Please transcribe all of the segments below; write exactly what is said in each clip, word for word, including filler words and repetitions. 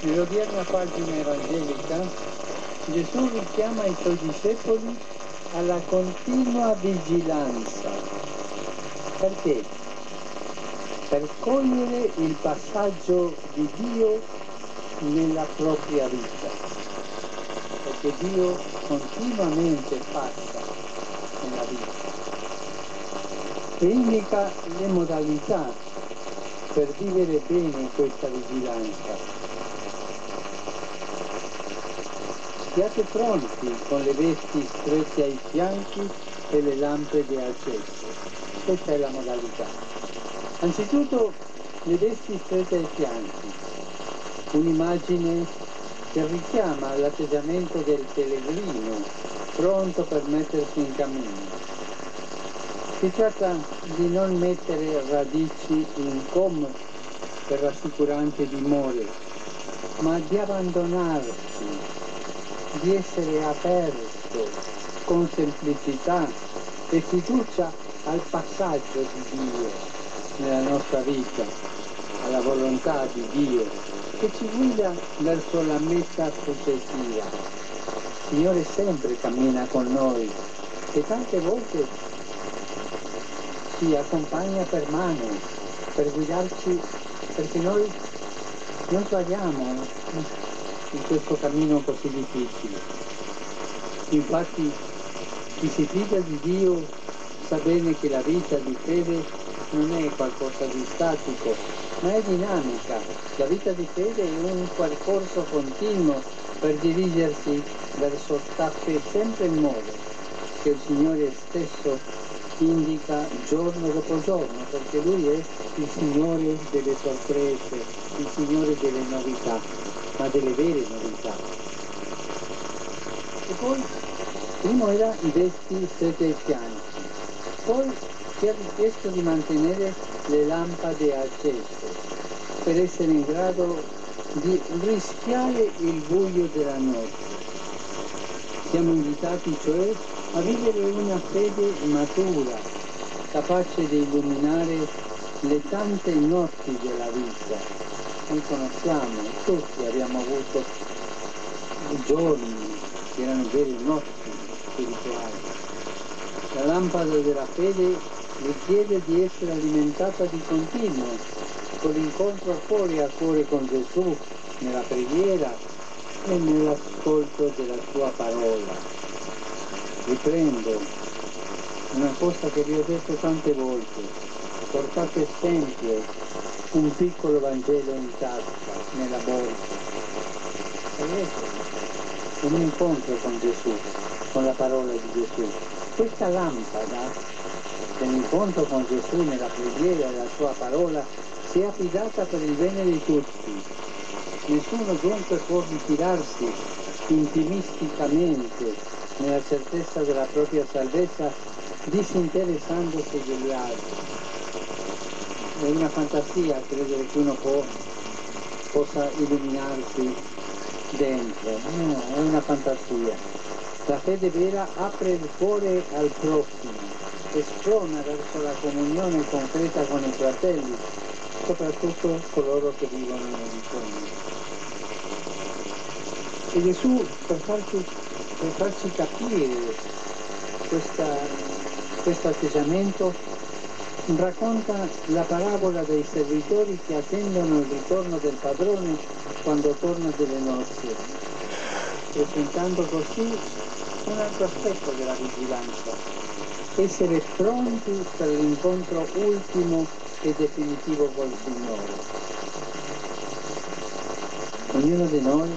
Nell'odierna pagina evangelica Gesù richiama i suoi discepoli alla continua vigilanza. Perché? Per cogliere il passaggio di Dio nella propria vita. Perché Dio continuamente passa nella vita e indica le modalità per vivere bene questa vigilanza. Siate pronti con le vesti strette ai fianchi e le lampade accese. Questa è la modalità. Anzitutto le vesti strette ai fianchi, un'immagine che richiama l'atteggiamento del pellegrino, pronto per mettersi in cammino. Si tratta di non mettere radici incomode per rassicurante dimore, ma di abbandonarsi, di essere aperto con semplicità e fiducia al passaggio di Dio nella nostra vita, alla volontà di Dio che ci guida verso la meta successiva. Il Signore sempre cammina con noi e tante volte ci accompagna per mano per guidarci, perché noi non sbagliamo in questo cammino così difficile. Infatti chi si fida di Dio sa bene che la vita di fede non è qualcosa di statico, ma è dinamica. La vita di fede è un percorso continuo per dirigersi verso tappe sempre in modo che il Signore stesso indica giorno dopo giorno, perché Lui è il Signore delle sorprese, il Signore delle novità, ma delle vere novità. E poi, primo era i vesti stretti ai fianchi, poi ci ha richiesto di mantenere le lampade accese per essere in grado di rischiare il buio della notte. Siamo invitati cioè a vivere una fede matura, capace di illuminare le tante notti della vita. Noi conosciamo, tutti abbiamo avuto giorni che erano vere notti spirituali. La lampada della fede richiede di essere alimentata di continuo, con l'incontro cuore a cuore con Gesù, nella preghiera e nell'ascolto della sua parola. Riprendo una cosa che vi ho detto tante volte: portate sempre un piccolo Vangelo in tasca, nella borsa, e leggere un incontro con Gesù, con la parola di Gesù. Questa lampada dell'incontro con Gesù nella preghiera e la sua parola si è affidata per il bene di tutti. Nessuno dunque può ritirarsi intimisticamente nella certezza della propria salvezza disinteressandosi degli altri. È una fantasia credere che uno può, possa illuminarsi dentro. No, è una fantasia. La fede vera apre il cuore al prossimo e sprona verso la comunione concreta con i fratelli, soprattutto coloro che vivono nel bisogno. E Gesù, per farci, per farci capire questa, questo atteggiamento, racconta la parabola dei servitori che attendono il ritorno del padrone quando torna delle nozze, presentando così un altro aspetto della vigilanza: essere pronti per l'incontro ultimo e definitivo col Signore. Ognuno di noi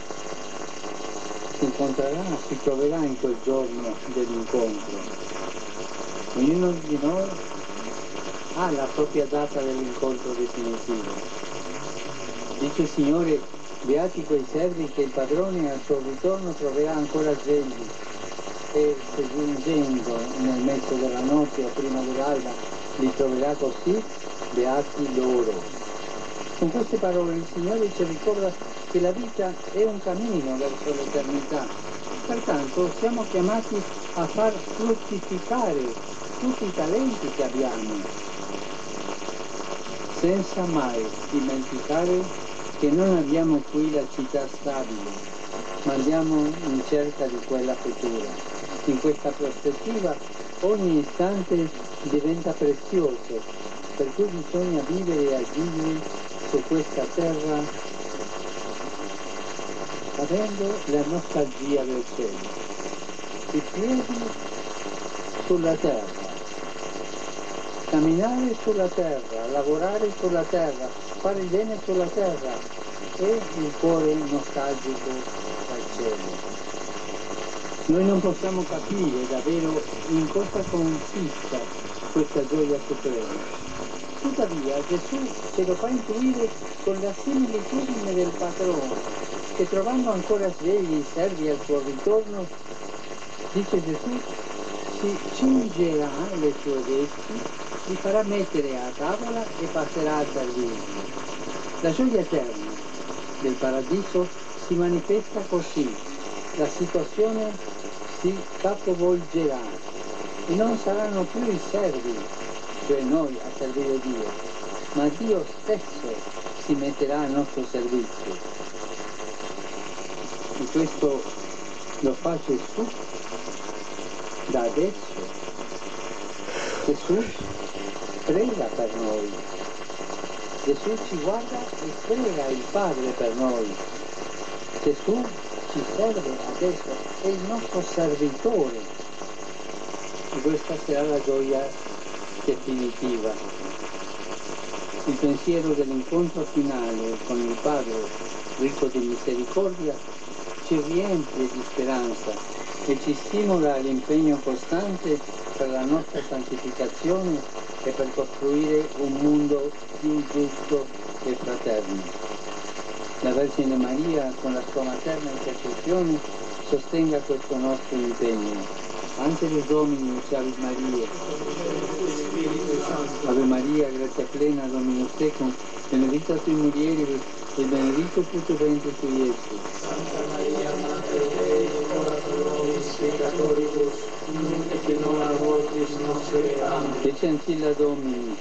si incontrerà, si troverà in quel giorno dell'incontro. Ognuno di noi ha la propria data dell'incontro definitivo. Dice il Signore: beati quei servi che il padrone al suo ritorno troverà ancora svegli e, se giungendo nel mezzo della notte o prima dell'alba li troverà così, beati loro. Con queste parole il Signore ci ricorda che la vita è un cammino verso l'eternità. Pertanto siamo chiamati a far fruttificare tutti i talenti che abbiamo, senza mai dimenticare che che non abbiamo qui la città stabile, ma andiamo in cerca di quella futura. In questa prospettiva ogni istante diventa prezioso, per cui bisogna vivere e agire su questa terra avendo la nostalgia del cielo, i piedi sulla terra, camminare sulla terra, lavorare sulla terra, fare il bene sulla terra e il cuore nostalgico al cielo. Noi non possiamo capire davvero in cosa consista questa gioia suprema. Tuttavia Gesù ce lo fa intuire con la similitudine del padrone, che trovando ancora svegli i servi al suo ritorno, dice Gesù, si cingerà le sue vesti, li farà mettere a tavola e passerà a servire. La gioia eterna del paradiso si manifesta così, la situazione si capovolgerà e non saranno più i servi, cioè noi a servire Dio, ma Dio stesso si metterà al nostro servizio. E questo lo fa Gesù da adesso. Gesù prega per noi. Gesù ci guarda e prega il Padre per noi. Gesù ci serve adesso, è il nostro servitore. E questa sarà la gioia definitiva. Il pensiero dell'incontro finale con il Padre, ricco di misericordia, ci riempie di speranza e ci stimola all'impegno costante per la nostra santificazione e per costruire un mondo più giusto e fraterno. La Vergine Maria, con la sua materna intercessione, sostenga questo nostro impegno. Angelus Domini, Salve Maria. Ave Maria, grazia plena, Dominus tecum, benedicta tui mulieribus, e benedetto frutto ventris tui, Iesus. Santa Maria, Mater Dei, ora pro nobis peccatoribus, nunc et in hora mortis nostre. Amen. Ecce ancilla Domini.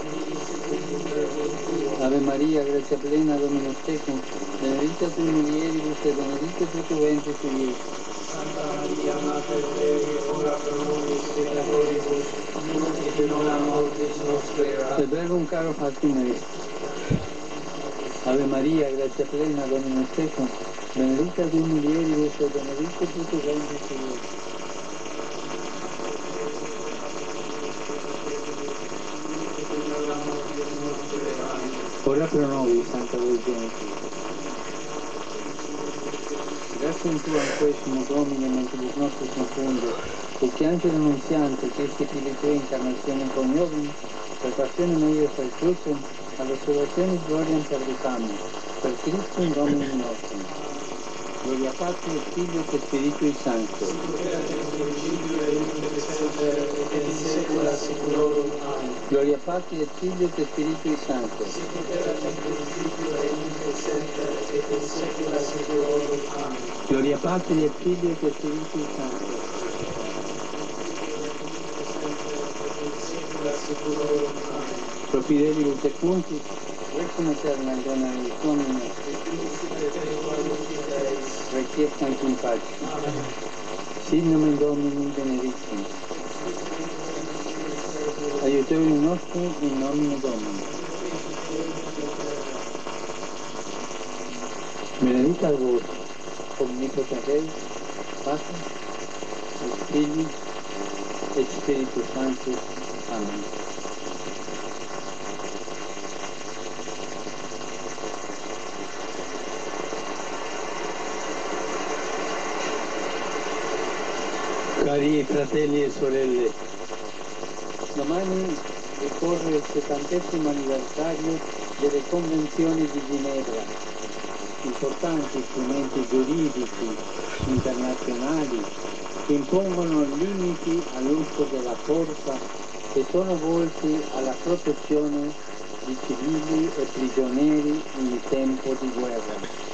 Ave Maria, grazia plena, Dominus tecum, benedicta tui mulieribus, e benedetto frutto ventris tui, Iesus. Santa Maria, Mater Dei, ora pro nobis peccatoribus, nunc et in hora mortis nostre. E verbum caro factum est. Ave Maria, grazia plena, Dominus tecum, benedicta tui mulieribus, e benedetto frutto ventris tui, Iesus. Ora pro nobis, Santa Vergine. Grazie in tua quesimo Domine, mentibus nostris infundo, et che angelo annunziante, che esti fili tui incarnazione coniovim, per passione meius per crucem, ad resurrezione gloriam perducam, per Cristo in Domini nostrum. Gloria Patri et Filio et Spiritui Sancto. Et in saecula saeculorum. Amen. Gloria Patri et Filio et Spiritui Sancto. Gloria Patri et Filio et Spiritui Sancto. Pro fidelibus et puntis, requiem aeterna dona eis Domine, requiescant in pace. Sit nomen Domini benedictum. Aiuterium nostrum in nomine Domini. Benedicat vos, omnipotens Deus, Pater, et Filius, et Spiritus Sanctus. Amen. Cari fratelli e sorelle, domani ricorre il settantesimo anniversario delle Convenzioni di Ginevra, importanti strumenti giuridici internazionali che impongono limiti all'uso della forza e sono volti alla protezione di civili e prigionieri in tempo di guerra.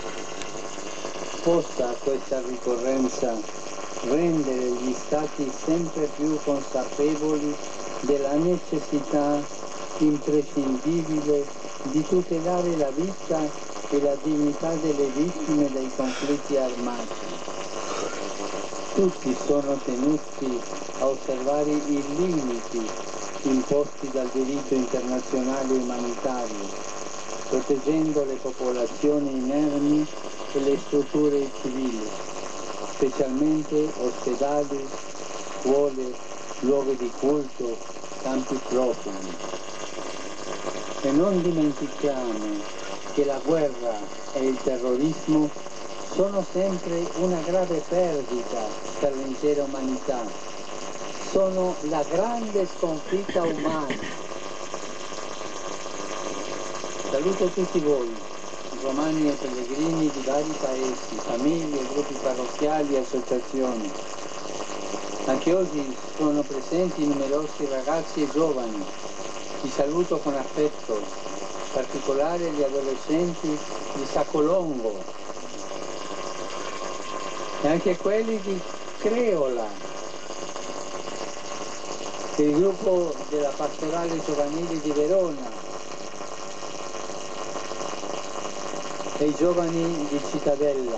Posta questa ricorrenza rendere gli Stati sempre più consapevoli della necessità imprescindibile di tutelare la vita e la dignità delle vittime dei conflitti armati. Tutti sono tenuti a osservare i limiti imposti dal diritto internazionale umanitario, proteggendo le popolazioni inermi e le strutture civili, specialmente ospedali, scuole, luoghi di culto, campi profughi. E non dimentichiamo che la guerra e il terrorismo sono sempre una grave perdita per l'intera umanità. Sono la grande sconfitta umana. Saluto tutti voi, romani e pellegrini di vari paesi, famiglie, gruppi parrocchiali e associazioni. Anche oggi sono presenti numerosi ragazzi e giovani. Ti saluto con affetto, in particolare gli adolescenti di Saccolongo e anche quelli di Creola, il gruppo della pastorale giovanile di Verona e i giovani di Cittadella.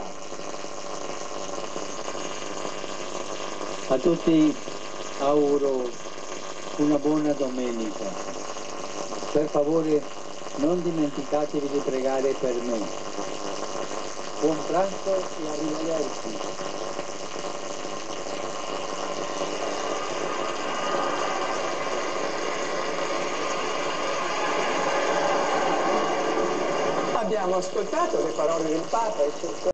A tutti auguro una buona domenica. Per favore non dimenticatevi di pregare per me. Buon pranzo e arrivederci. Abbiamo ascoltato le parole del Papa e